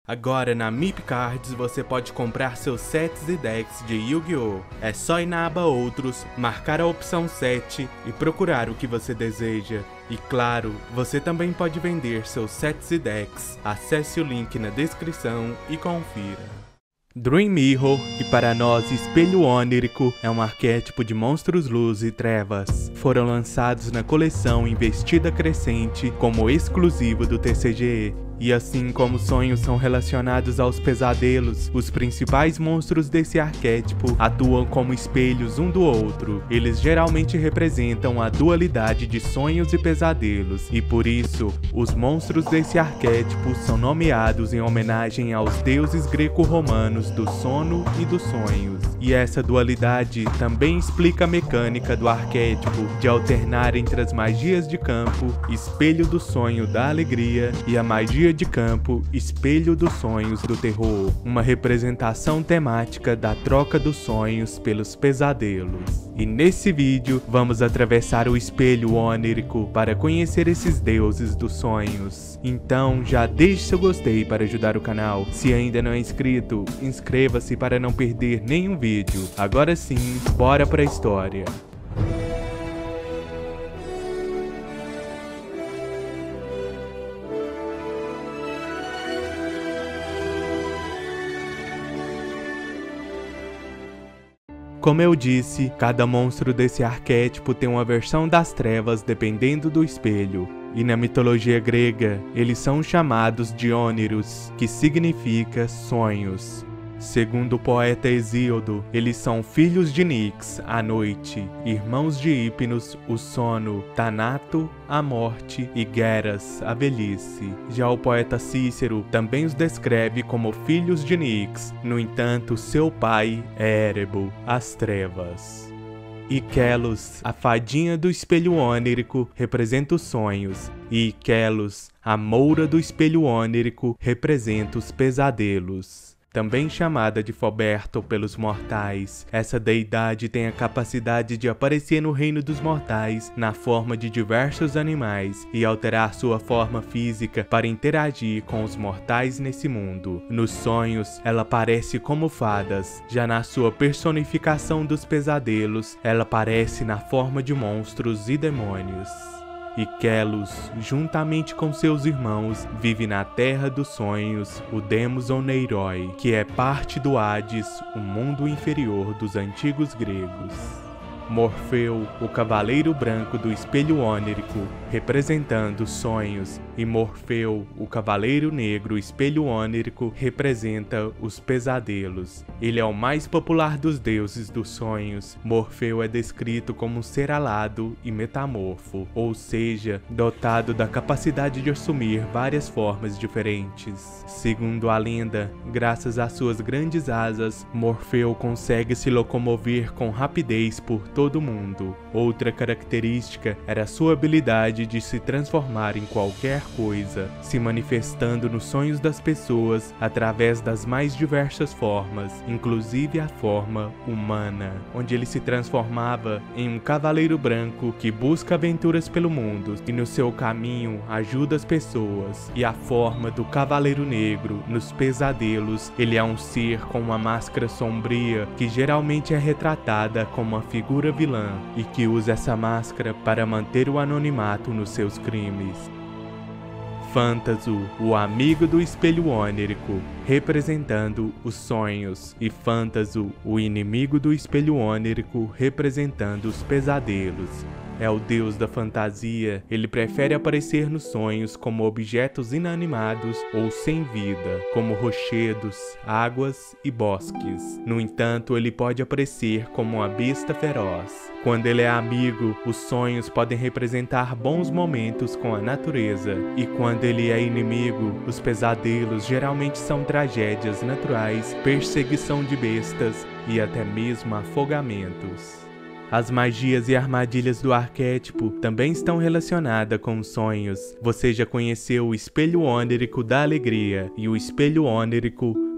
Agora na MIP Cards você pode comprar seus sets e decks de Yu-Gi-Oh! É só ir na aba Outros, marcar a opção set e procurar o que você deseja. E claro, você também pode vender seus sets e decks. Acesse o link na descrição e confira. Dream Mirror, e para nós Espelho Onírico, é um arquétipo de monstros luz e trevas. Foram lançados na coleção Investida Crescente como exclusivo do TCG. E assim como sonhos são relacionados aos pesadelos, os principais monstros desse arquétipo atuam como espelhos um do outro. Eles geralmente representam a dualidade de sonhos e pesadelos, e por isso, os monstros desse arquétipo são nomeados em homenagem aos deuses greco-romanos do sono e dos sonhos. E essa dualidade também explica a mecânica do arquétipo de alternar entre as magias de campo, espelho do sonho da alegria, e a magia de campo, espelho dos sonhos do terror, uma representação temática da troca dos sonhos pelos pesadelos. E nesse vídeo, vamos atravessar o espelho onírico para conhecer esses deuses dos sonhos. Então, já deixe seu gostei para ajudar o canal. Se ainda não é inscrito, inscreva-se para não perder nenhum vídeo. Agora sim, bora pra história. Como eu disse, cada monstro desse arquétipo tem uma versão das trevas dependendo do espelho. E na mitologia grega, eles são chamados de Ôniros, que significa sonhos. Segundo o poeta Hesíodo, eles são filhos de Nix, a noite, irmãos de Hipnos, o sono, Thanato, a morte, e Geras, a velhice. Já o poeta Cícero também os descreve como filhos de Nix, no entanto, seu pai é Erebo, as trevas. E Kelos, a fadinha do espelho onírico, representa os sonhos, e Kelos, a moura do espelho onírico, representa os pesadelos. Também chamada de Foberto pelos mortais, essa deidade tem a capacidade de aparecer no reino dos mortais na forma de diversos animais e alterar sua forma física para interagir com os mortais nesse mundo. Nos sonhos, ela aparece como fadas, já na sua personificação dos pesadelos, ela aparece na forma de monstros e demônios. E Kelos, juntamente com seus irmãos, vive na Terra dos Sonhos, o Demos Oneiroi, que é parte do Hades, o mundo inferior dos antigos gregos. Morfeu, o cavaleiro branco do espelho onírico, representando os sonhos, e Morfeu, o cavaleiro negro espelho onírico, representa os pesadelos. Ele é o mais popular dos deuses dos sonhos. Morfeu é descrito como um ser alado e metamorfo, ou seja, dotado da capacidade de assumir várias formas diferentes. Segundo a lenda, graças às suas grandes asas, Morfeu consegue se locomover com rapidez por todo mundo. Outra característica era sua habilidade de se transformar em qualquer coisa, se manifestando nos sonhos das pessoas através das mais diversas formas, inclusive a forma humana, onde ele se transformava em um cavaleiro branco que busca aventuras pelo mundo e no seu caminho ajuda as pessoas, e a forma do cavaleiro negro nos pesadelos, ele é um ser com uma máscara sombria que geralmente é retratada como uma figura vilã e que usa essa máscara para manter o anonimato nos seus crimes. Phantazo, o amigo do espelho onírico, representando os sonhos, e Phantazo, o inimigo do espelho onírico, representando os pesadelos. É o deus da fantasia, ele prefere aparecer nos sonhos como objetos inanimados ou sem vida, como rochedos, águas e bosques. No entanto, ele pode aparecer como uma besta feroz. Quando ele é amigo, os sonhos podem representar bons momentos com a natureza, e quando ele é inimigo, os pesadelos geralmente são tragédias naturais, perseguição de bestas e até mesmo afogamentos. As magias e armadilhas do arquétipo também estão relacionadas com os sonhos. Você já conheceu o espelho onírico da alegria e o espelho onírico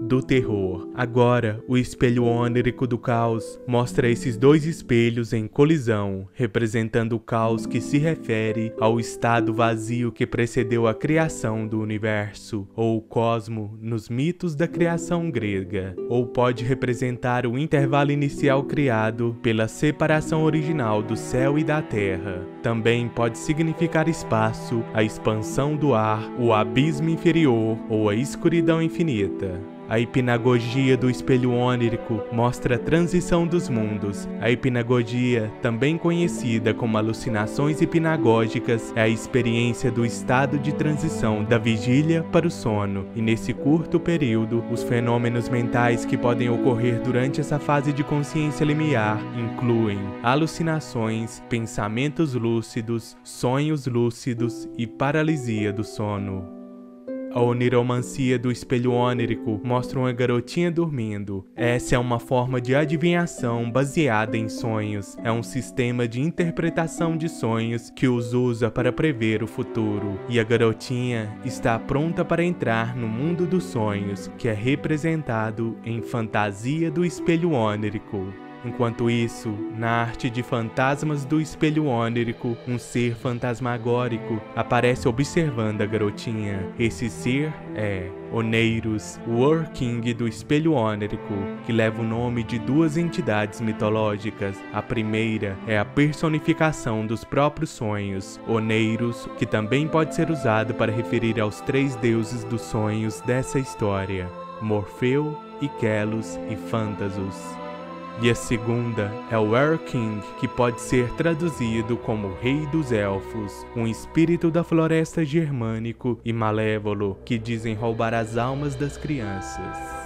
do terror. Agora, o espelho onirico do caos mostra esses dois espelhos em colisão, representando o caos que se refere ao estado vazio que precedeu a criação do universo, ou o cosmo nos mitos da criação grega, ou pode representar o intervalo inicial criado pela separação original do céu e da terra. Também pode significar espaço, a expansão do ar, o abismo inferior ou a escuridão infinita. A hipnagogia do espelho onírico mostra a transição dos mundos. A hipnagogia, também conhecida como alucinações hipnagógicas, é a experiência do estado de transição da vigília para o sono. E nesse curto período, os fenômenos mentais que podem ocorrer durante essa fase de consciência limiar incluem alucinações, pensamentos lúcidos, sonhos lúcidos e paralisia do sono. A oniromancia do espelho onírico mostra uma garotinha dormindo. Essa é uma forma de adivinhação baseada em sonhos. É um sistema de interpretação de sonhos que os usa para prever o futuro. E a garotinha está pronta para entrar no mundo dos sonhos, que é representado em Fantasia do Espelho Onírico. Enquanto isso, na arte de Fantasmas do Espelho Onírico, um ser fantasmagórico aparece observando a garotinha. Esse ser é Oneiros, o War-King do Espelho Onírico, que leva o nome de duas entidades mitológicas. A primeira é a personificação dos próprios sonhos, Oneiros, que também pode ser usado para referir aos três deuses dos sonhos dessa história, Morfeu, Iquelos e Phantasus. E a segunda é o War-King, que pode ser traduzido como Rei dos Elfos, um espírito da floresta germânico e malévolo que dizem roubar as almas das crianças.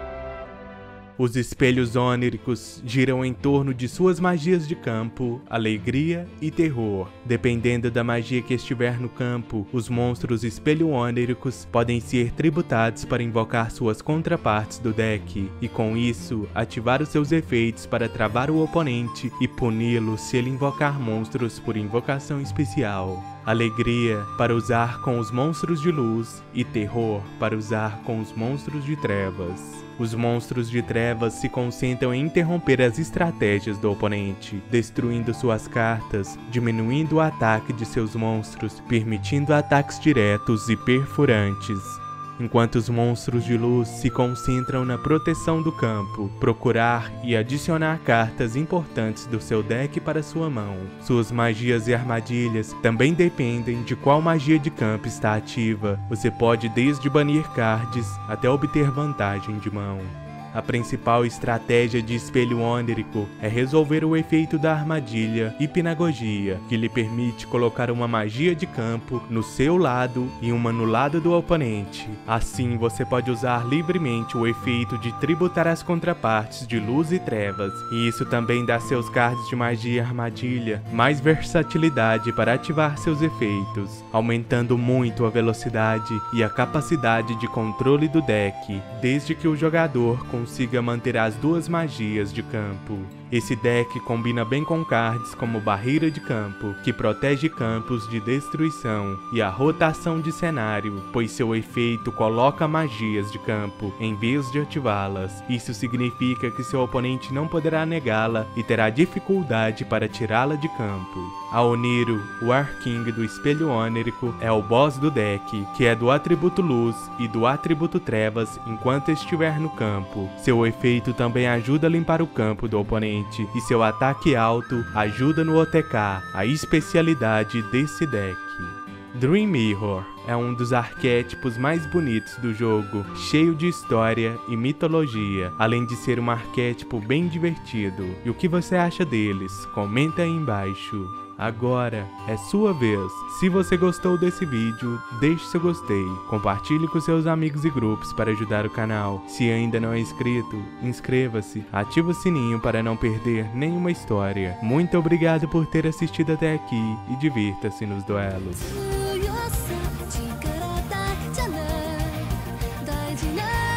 Os espelhos oníricos giram em torno de suas magias de campo, alegria e terror. Dependendo da magia que estiver no campo, os monstros espelho oníricos podem ser tributados para invocar suas contrapartes do deck, e com isso, ativar os seus efeitos para travar o oponente e puni-lo se ele invocar monstros por invocação especial. Alegria para usar com os monstros de luz e terror para usar com os monstros de trevas. Os monstros de trevas se concentram em interromper as estratégias do oponente, destruindo suas cartas, diminuindo o ataque de seus monstros, permitindo ataques diretos e perfurantes. Enquanto os monstros de luz se concentram na proteção do campo, procurar e adicionar cartas importantes do seu deck para sua mão. Suas magias e armadilhas também dependem de qual magia de campo está ativa. Você pode desde banir cards até obter vantagem de mão. A principal estratégia de espelho onírico é resolver o efeito da armadilha hipnagogia, que lhe permite colocar uma magia de campo no seu lado e uma no lado do oponente. Assim, você pode usar livremente o efeito de tributar as contrapartes de luz e trevas, e isso também dá a seus cards de magia e armadilha mais versatilidade para ativar seus efeitos, aumentando muito a velocidade e a capacidade de controle do deck, desde que o jogador consiga manter as duas magias de campo. Esse deck combina bem com cards como Barreira de Campo, que protege campos de destruição, e a Rotação de Cenário, pois seu efeito coloca magias de campo em vez de ativá-las. Isso significa que seu oponente não poderá negá-la e terá dificuldade para tirá-la de campo. A Oniro, o War-King do Espelho Onírico, é o boss do deck, que é do atributo Luz e do atributo Trevas enquanto estiver no campo. Seu efeito também ajuda a limpar o campo do oponente, e seu ataque alto ajuda no OTK, a especialidade desse deck. Dream Mirror é um dos arquétipos mais bonitos do jogo, cheio de história e mitologia, além de ser um arquétipo bem divertido. E o que você acha deles? Comenta aí embaixo. Agora é sua vez. Se você gostou desse vídeo, deixe seu gostei, compartilhe com seus amigos e grupos para ajudar o canal. Se ainda não é inscrito, inscreva-se, ative o sininho para não perder nenhuma história. Muito obrigado por ter assistido até aqui e divirta-se nos duelos.